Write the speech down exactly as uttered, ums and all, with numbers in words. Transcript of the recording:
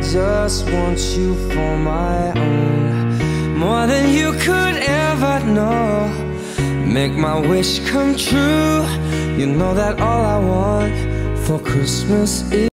just want you for my own, more than you could ever know. Make my wish come true. You know that all I want for Christmas is